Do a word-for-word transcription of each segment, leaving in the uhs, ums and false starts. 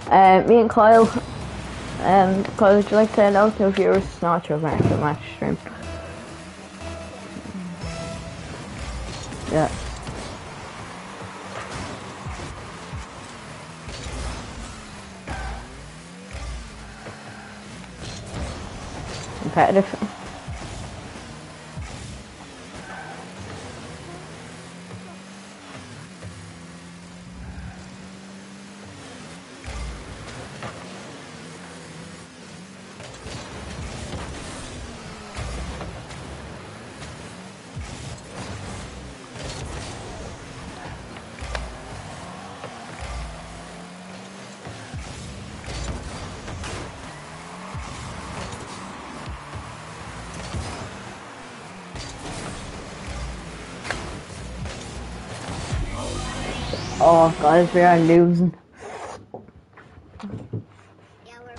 Uh, me and Kyle, um, Kyle, would you like to send out to viewers? It's not your match, the match stream. Yeah. Competitive. Oh, guys, we are losing. Yeah, we're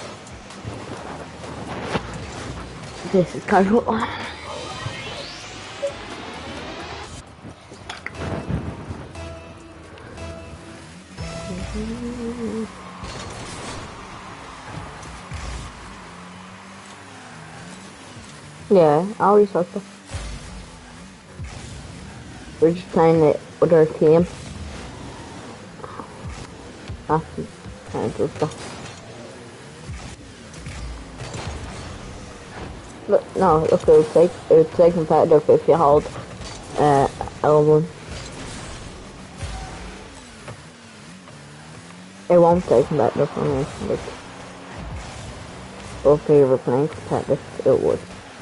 This is casual. Yeah, I'll restart this. We're just playing it with our team. That's kind of good stuff. Look, no, look, it would say, it would say competitive if you hold uh, L one. It won't say competitive for me, but if you were playing competitive, it would.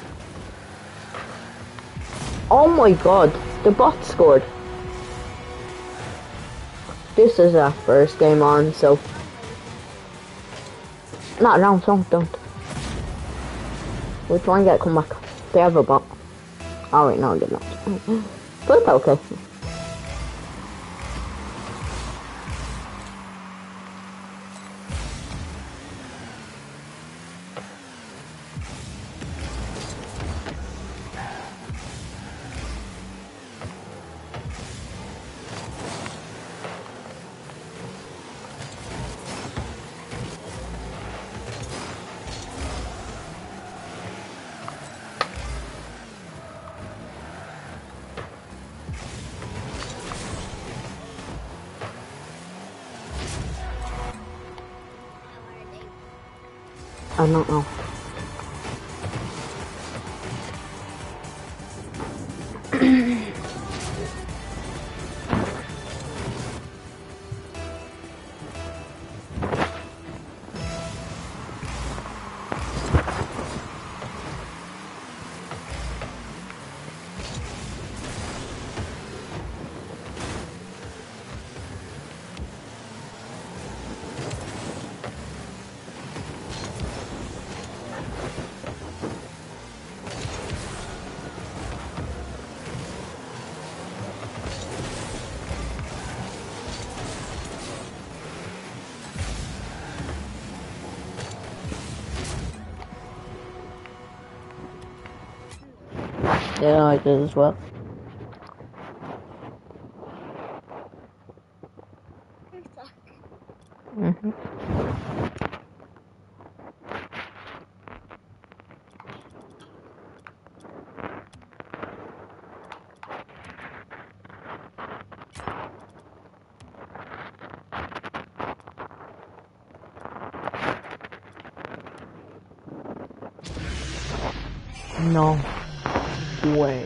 Oh my god, the bot scored. This is our first game on, so... No, no, don't, don't. We're trying to get a comeback. They have a bot. Oh wait, no, I did not. But it's okay. I don't know. Yeah, I did as well. Mm-hmm. No way.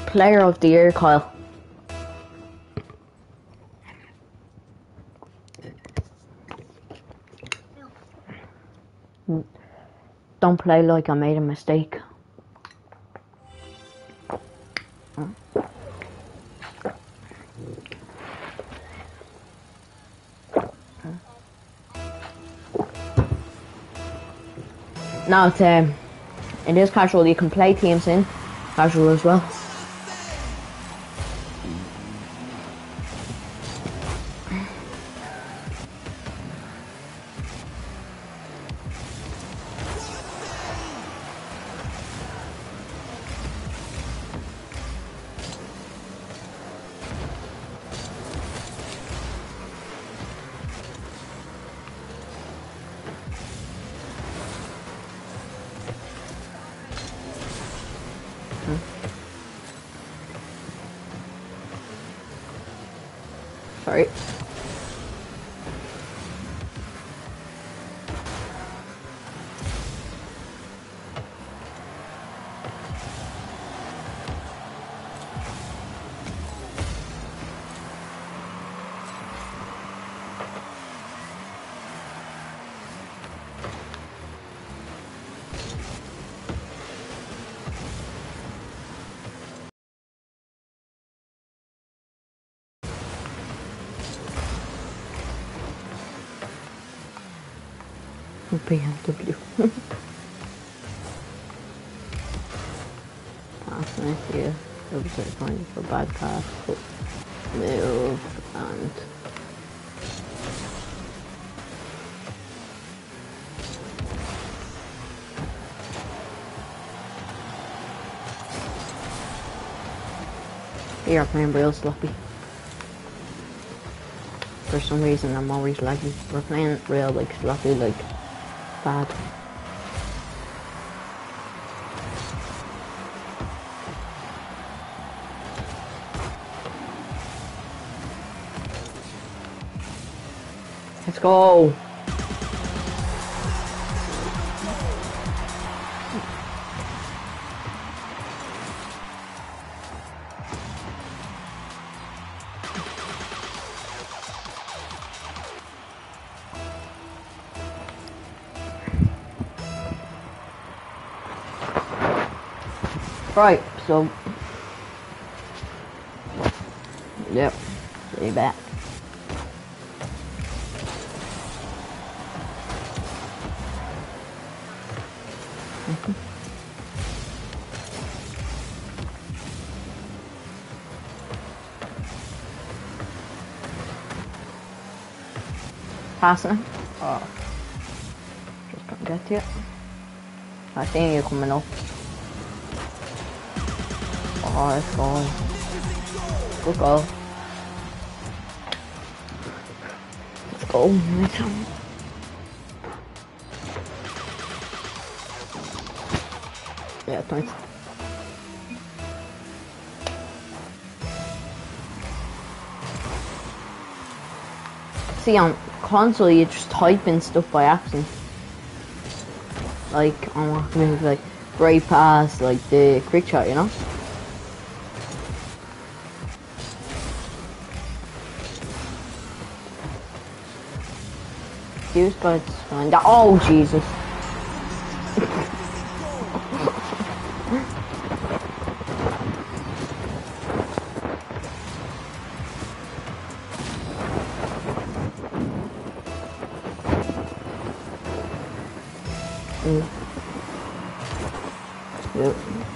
Player of the year, Kyle. Don't play like I made a mistake. Now it's um, it is casual. You can play teams in casual as well. Sorry. B M W. Passing it here. Those are going for bad cars. Move and you're playing real sloppy. For some reason I'm always laggy. We're playing real like sloppy, like bad. Let's go. Right, so yep, stay back. Mm-hmm. Passing it. Oh, just can't get to it. I think you're coming up. Oh, let's go. Good goal. Let's go. Nice one. Yeah, thanks. See, on console, you just type in stuff by accident. Like, on maybe like great pass, like the quick shot, you know? Use guys find that. Oh Jesus! mm. Yep.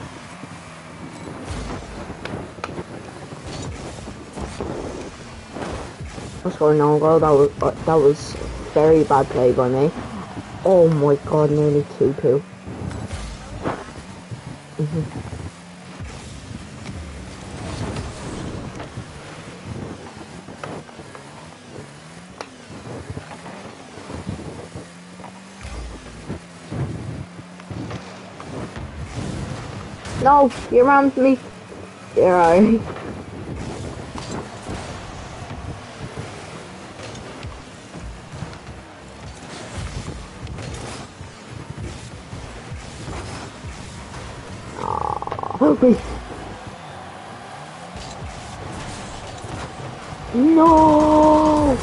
Let's go now, girl. That was uh, that was. Very bad play by me. Oh my god, nearly two two. Mm-hmm. No, you rammed me. You're alright. Oh, wait. No!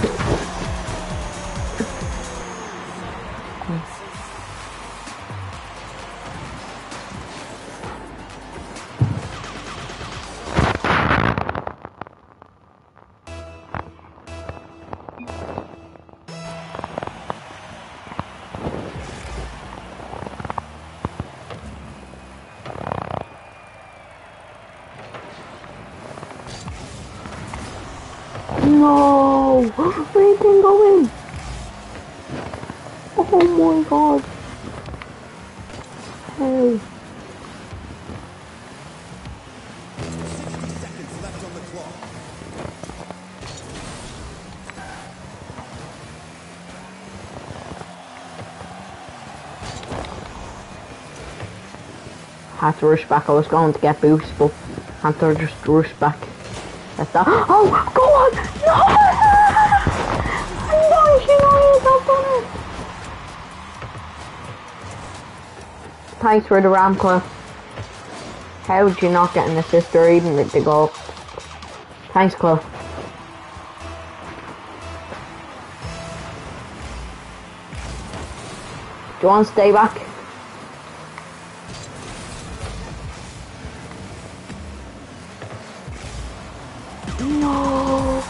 No! We can go in! Oh my god! Hey! sixty seconds left on the clock. Had to rush back. I was going to get boost, but had to just rush back. That's that. Oh, go on! No! No, you know yourself on it. Thanks for the ram club. How did you not get an assist or even with the goal? Thanks, Club. Do you want to stay back? No.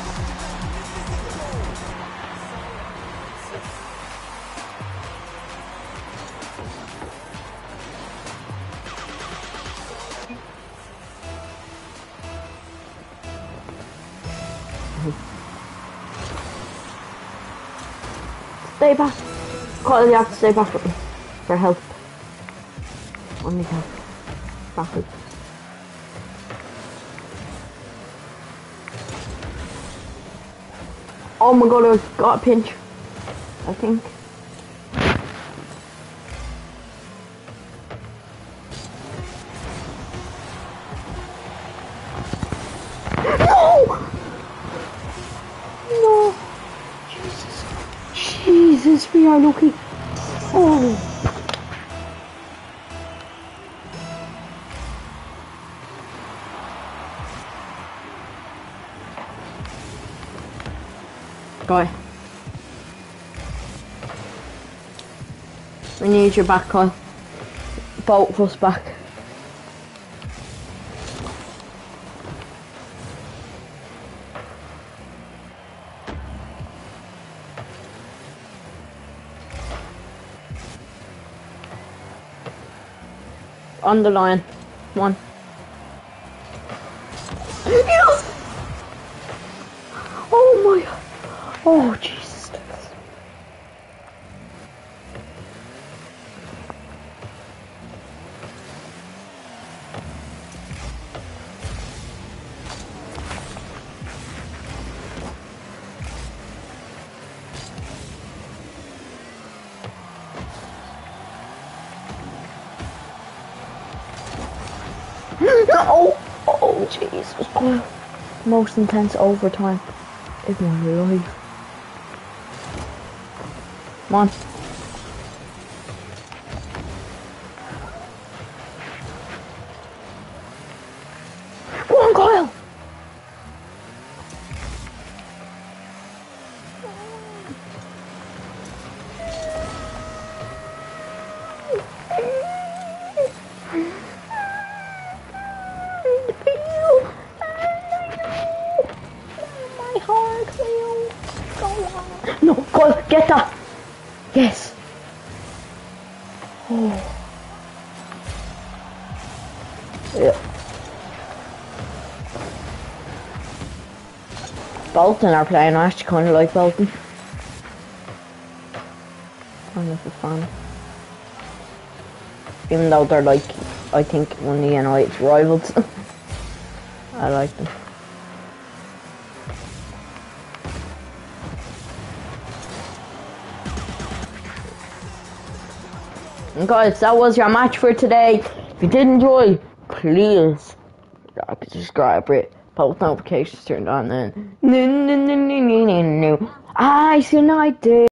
Stay back. Kyle, you have to stay back with me for help. I need help. Backwards. Oh my god, I got a pinch. I think. No! No! Jesus. Jesus, we are lucky. Oh. Guy. We need your back, Kyle. Both of us back. On the line. Come on. Yes! Oh my god. Oh Jesus. No! Oh Jesus. Most intense overtime in my life. Come on. Go on, Kyle! My heart will go on. No, Kyle, get that! Yes! Oh. Yeah. Bolton are playing. I actually kind of like Bolton. Kind of a fan. Even though they're like, I think one of the United's rivals. I like them. And guys, that was your match for today. If you did enjoy, please like and subscribe, it, post notifications turned on, then no no no no no no no. Ice United.